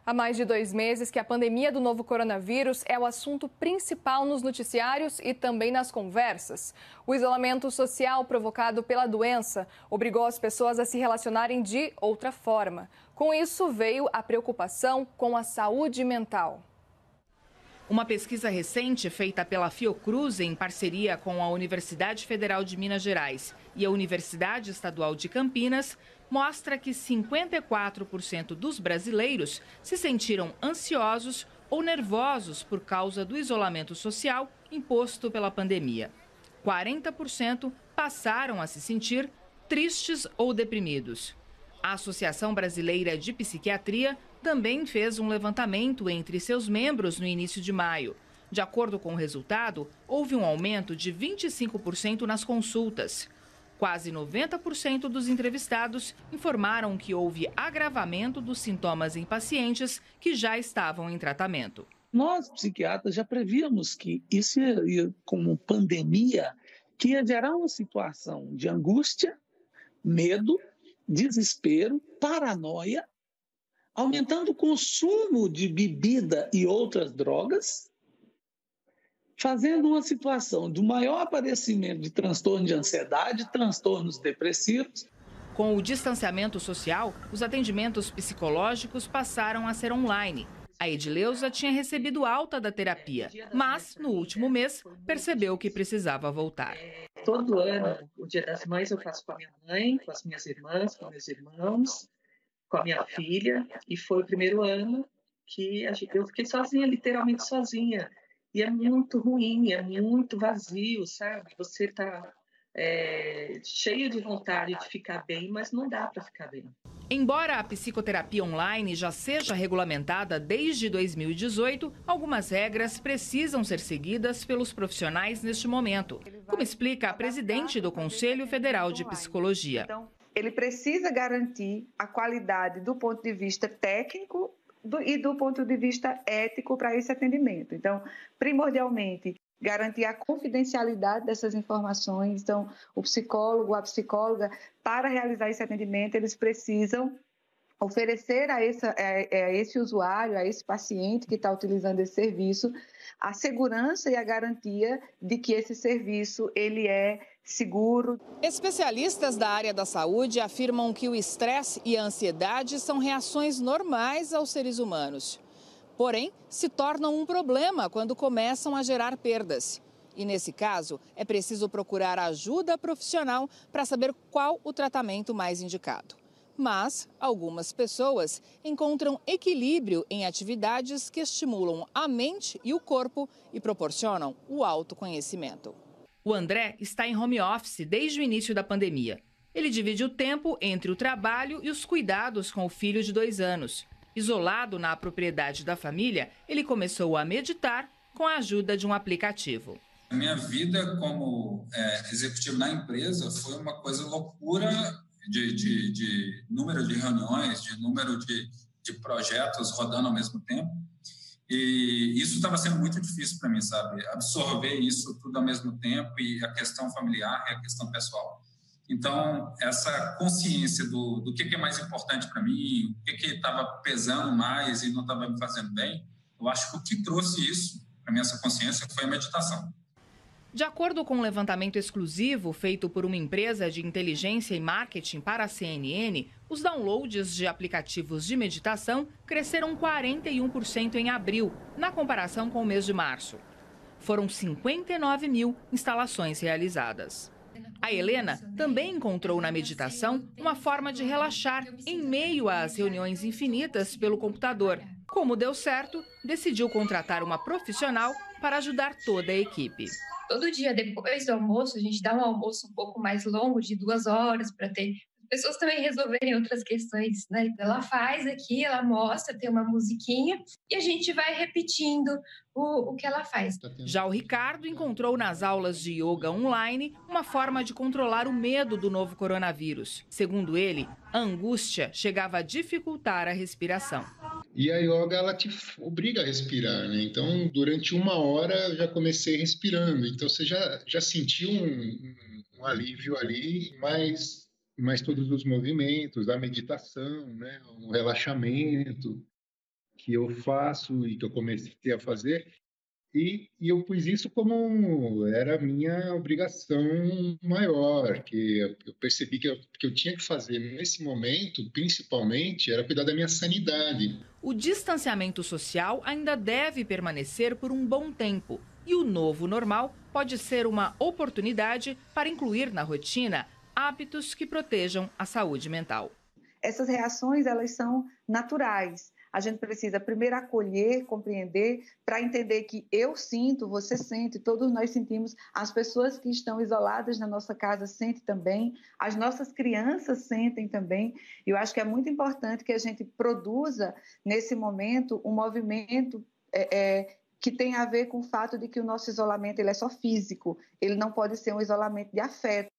Há mais de 2 meses que a pandemia do novo coronavírus é o assunto principal nos noticiários e também nas conversas. O isolamento social provocado pela doença obrigou as pessoas a se relacionarem de outra forma. Com isso, veio a preocupação com a saúde mental. Uma pesquisa recente feita pela Fiocruz em parceria com a Universidade Federal de Minas Gerais e a Universidade Estadual de Campinas mostra que 54% dos brasileiros se sentiram ansiosos ou nervosos por causa do isolamento social imposto pela pandemia. 40% passaram a se sentir tristes ou deprimidos. A Associação Brasileira de Psiquiatria também fez um levantamento entre seus membros no início de maio. De acordo com o resultado, houve um aumento de 25% nas consultas. Quase 90% dos entrevistados informaram que houve agravamento dos sintomas em pacientes que já estavam em tratamento. Nós, psiquiatras, já prevíamos que isso ia, como pandemia, que ia gerar uma situação de angústia, medo, desespero, paranoia, aumentando o consumo de bebida e outras drogas, fazendo uma situação do maior aparecimento de transtorno de ansiedade, transtornos depressivos. Com o distanciamento social, os atendimentos psicológicos passaram a ser online. A Edileuza tinha recebido alta da terapia, mas, no último mês, percebeu que precisava voltar. Todo ano, o Dia das Mães, eu faço com a minha mãe, com as minhas irmãs, com meus irmãos, com a minha filha. E foi o primeiro ano que eu fiquei sozinha, literalmente sozinha. E é muito ruim, é muito vazio, sabe? Você está cheio de vontade de ficar bem, mas não dá para ficar bem. Embora a psicoterapia online já seja regulamentada desde 2018, algumas regras precisam ser seguidas pelos profissionais neste momento, como explica a presidente do Conselho Federal de Psicologia. Então, ele precisa garantir a qualidade do ponto de vista técnico e do ponto de vista ético para esse atendimento. Então, primordialmente, garantir a confidencialidade dessas informações. Então, o psicólogo, a psicóloga, para realizar esse atendimento, eles precisam oferecer a esse usuário, a esse paciente que está utilizando esse serviço, a segurança e a garantia de que esse serviço ele é seguro. Especialistas da área da saúde afirmam que o estresse e a ansiedade são reações normais aos seres humanos. Porém, se tornam um problema quando começam a gerar perdas. E, nesse caso, é preciso procurar ajuda profissional para saber qual o tratamento mais indicado. Mas algumas pessoas encontram equilíbrio em atividades que estimulam a mente e o corpo e proporcionam o autoconhecimento. O André está em home office desde o início da pandemia. Ele divide o tempo entre o trabalho e os cuidados com o filho de 2 anos. Isolado na propriedade da família, ele começou a meditar com a ajuda de um aplicativo. A minha vida como executivo na empresa foi uma coisa loucura de número de reuniões, de número de projetos rodando ao mesmo tempo. E isso estava sendo muito difícil para mim, sabe? Absorver isso tudo ao mesmo tempo e a questão familiar e a questão pessoal. Então, essa consciência do que é mais importante para mim, o que estava pesando mais e não estava me fazendo bem, eu acho que o que trouxe isso para mim, essa consciência, foi a meditação. De acordo com um levantamento exclusivo feito por uma empresa de inteligência e marketing para a CNN, os downloads de aplicativos de meditação cresceram 41% em abril, na comparação com o mês de março. Foram 59 mil instalações realizadas. A Helena também encontrou na meditação uma forma de relaxar em meio às reuniões infinitas pelo computador. Como deu certo, decidiu contratar uma profissional para ajudar toda a equipe. Todo dia, depois do almoço, a gente dá um almoço um pouco mais longo, de 2 horas, para ter pessoas também resolverem outras questões, né? Ela faz aqui, ela mostra, tem uma musiquinha e a gente vai repetindo o que ela faz. Já o Ricardo encontrou nas aulas de yoga online uma forma de controlar o medo do novo coronavírus. Segundo ele, a angústia chegava a dificultar a respiração. E a yoga, ela te obriga a respirar, né? Então, durante 1 hora, eu já comecei respirando. Então, você já sentiu um alívio ali, mais todos os movimentos, a meditação, né? O relaxamento. que eu faço e que eu comecei a fazer, e eu pus isso como era a minha obrigação maior, que eu percebi que eu tinha que fazer nesse momento, principalmente, era cuidar da minha sanidade. O distanciamento social ainda deve permanecer por um bom tempo. E o novo normal pode ser uma oportunidade para incluir na rotina hábitos que protejam a saúde mental. Essas reações, elas são naturais. A gente precisa primeiro acolher, compreender, para entender que eu sinto, você sente, todos nós sentimos, as pessoas que estão isoladas na nossa casa sentem também, as nossas crianças sentem também. E eu acho que é muito importante que a gente produza, nesse momento, um movimento que tem a ver com o fato de que o nosso isolamento ele é só físico, ele não pode ser um isolamento de afeto.